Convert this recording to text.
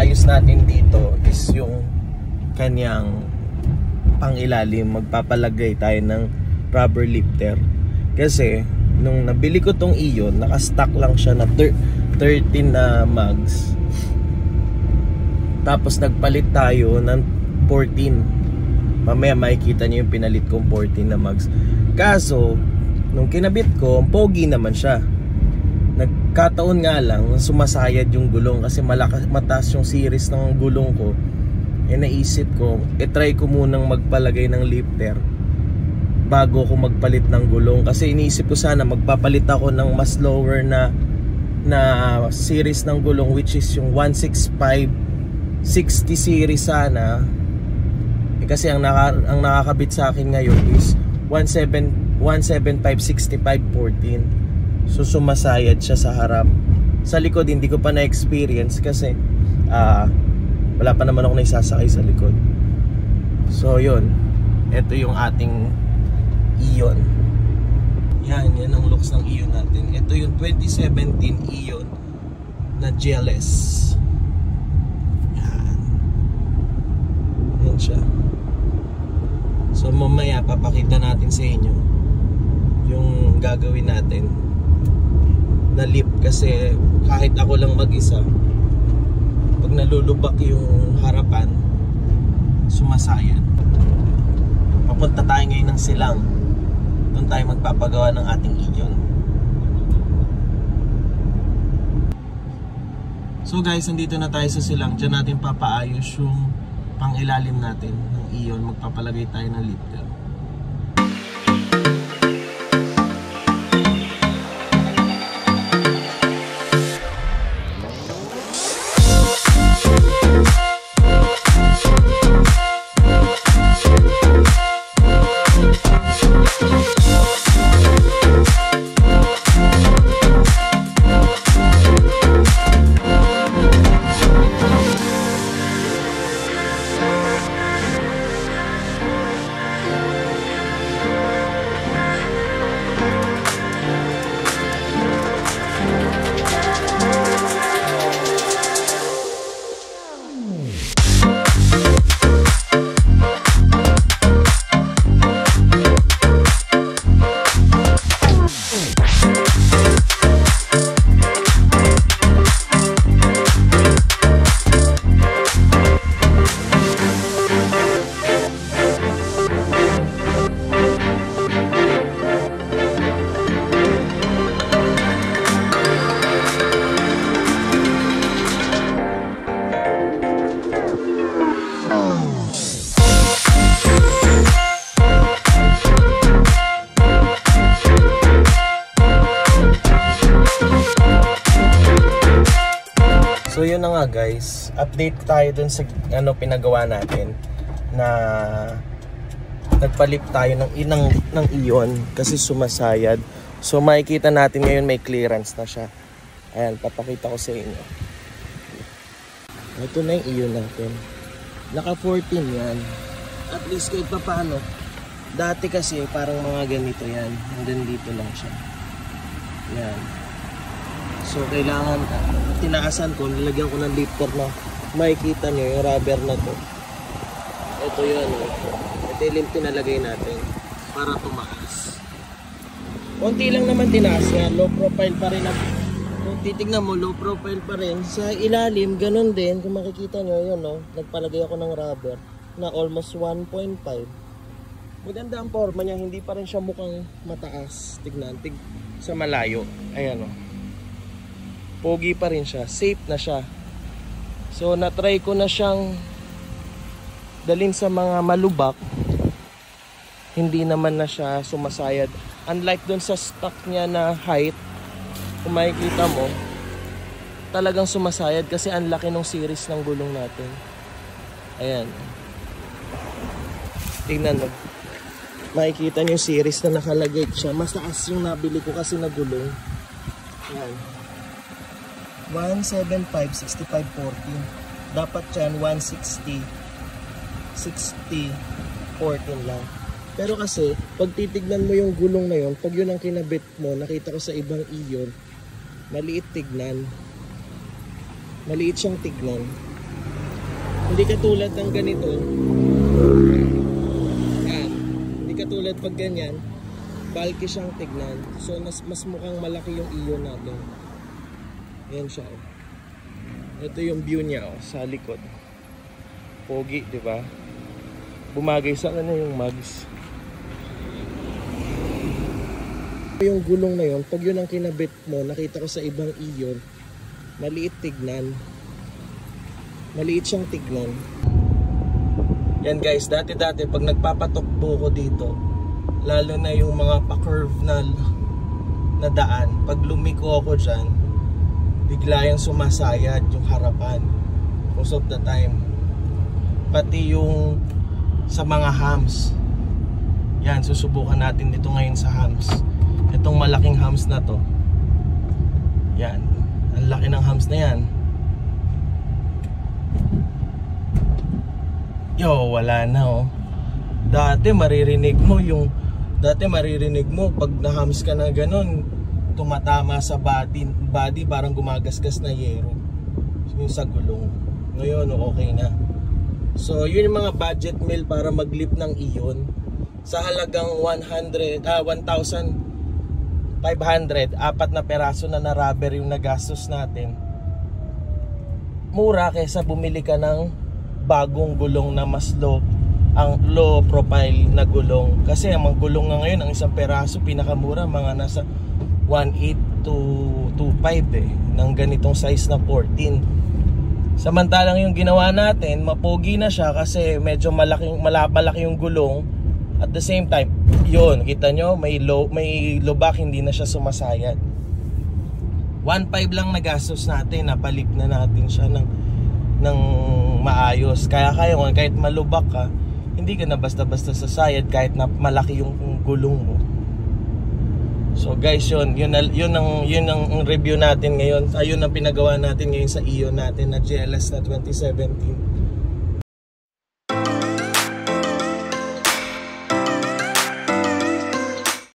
iaayos natin dito is yung kanyang pangilalim. Magpapalagay tayo ng rubber lifter. Kasi nung nabili ko tong Ion, nakastock lang siya na 13 na mags. Tapos nagpalit tayo ng 14. Mamaya makikita niyo yung pinalit kong 14 na mags. Kaso nung kinabit ko, pogi naman siya. Nagkataon nga lang sumasayad yung gulong kasi mataas yung series ng gulong ko. Naisip ko, try ko munang magpalagay ng lifter bago ko magpalit ng gulong. Kasi iniisip ko sana magpapalit ako ng mas lower na series ng gulong, which is yung 165 60 series sana. Kasi ang nakakabit sa akin ngayon is 175 65 14. So sumasayad siya sa harap. Sa likod hindi ko pa na-experience kasi wala pa naman ako naisasakay sa likod. So yun, ito yung ating Ion. Yan ang looks ng Ion natin. Ito yung 2017 Ion na GLS. Yan siya. So mamaya papakita natin sa inyo yung gagawin natin na lift. Kasi kahit ako lang mag-isa, pag nalulubak yung harapan, sumasayad. Papunta tayo ngayon ng Silang. Doon tayo magpapagawa ng ating Ion. So guys, nandito na tayo sa Silang. Diyan natin papaayos yung pangilalim natin ng Ion. Magpapalagay tayo ng lifter. So yun na nga guys, update tayo dun sa pinagawa natin na nagpalip tayo ng Ion kasi sumasayad. So makikita natin ngayon may clearance na siya. Ayan, papakita ko sa inyo. Ito na yung Ion natin. Naka 14 yan. At least kahit pa paano. Dati kasi parang mga ganito yan. Hanggang dito lang siya. Yan. So kailangan, tinaasan ko, nilagyan ko ng lifter na makikita nyo yung rubber na to. Ito yun. Ito yung pinalagay natin para tumaas. Konti lang naman tinaas yan. Low profile pa rin. Kung titignan mo, low profile pa rin. Sa ilalim, ganun din. Kung makikita nyo, yun no, nagpalagay ako ng rubber na almost 1.5. Maganda ang forma niya. Hindi pa rin siya mukhang mataas. Tignan, sa malayo. Ayan o. Pogi pa rin siya. Safe na siya. So na-try ko na siyang dalhin sa mga malubak. Hindi naman na siya sumasayad. Unlike dun sa stock niya na height, kung makikita mo, talagang sumasayad kasi ang laki ng series ng gulong natin. Ayan. Tingnan mo. Makikita niyo yung series na nakalagay siya. Mas taas yung nabili ko kasi na gulong. Ayan. 175 65 14. Dapat yan 160 60 14 lang. Pero kasi pag titignan mo yung gulong na yun, pag yun ang kinabit mo, nakita ko sa ibang Ion, maliit tignan. Maliit siyang tignan. Hindi katulad ng ganito. Yan. Hindi katulad pag ganyan. Bulky siyang tignan. So mas mukhang malaki yung iyon natin. Yan siya. Ito yung view niya sa likod. Pogi, di ba? Bumagay sa ano yung mugs. Yung gulong na yun, pag yun ang kinabit mo, nakita ko sa ibang iyon, maliit tignan. Maliit siyang tignan. Yan guys, dati-dati pag nagpapatukbo ko dito, lalo na yung mga pa-curve na daan, pag lumiko ako dyan, bigla yung sumasayad yung harapan most of the time. Pati yung sa mga humps. Yan, susubukan natin dito ngayon sa humps. Itong malaking humps na to. Yan, ang laki ng humps na yan. Yo, wala na oh. Dati maririnig mo pag na-humps ka na ganun, tumatama sa body parang gumagasgas na yero yung sa gulong. Ngayon okay na. So yun yung mga budget meal para maglip ng iyon. Sa halagang 1,500, 4 na peraso na rubber yung nagastos natin. Mura kaysa bumili ka ng bagong gulong na mas low profile na gulong. Kasi ang mga gulong nga ngayon, ang isang peraso pinakamura mga nasa 1.8 to 2.5 ng ganitong size na 14. Samantalang yung ginawa natin, mapogi na siya kasi medyo malaki yung gulong. At the same time, yun, kita nyo, may lubak, hindi na siya sumasayad. 1.5 lang nagastos natin, napalip na natin siya ng maayos. Kaya kahit malubak ka, hindi ka na basta-basta sasayad kahit na malaki yung gulong mo. So guys, yun ang review natin ngayon. Ayun ang pinagawa natin ngayon sa Ion natin na GLS na 2017.